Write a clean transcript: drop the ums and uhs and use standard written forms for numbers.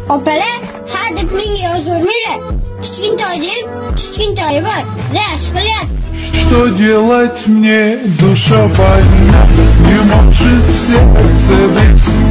Opalar, ha deb menga yozavermanglar. Kichkintoydek, kichkintoyi bor, rashk qilyapti. Что делать мне, душа больна, не может сердце быть.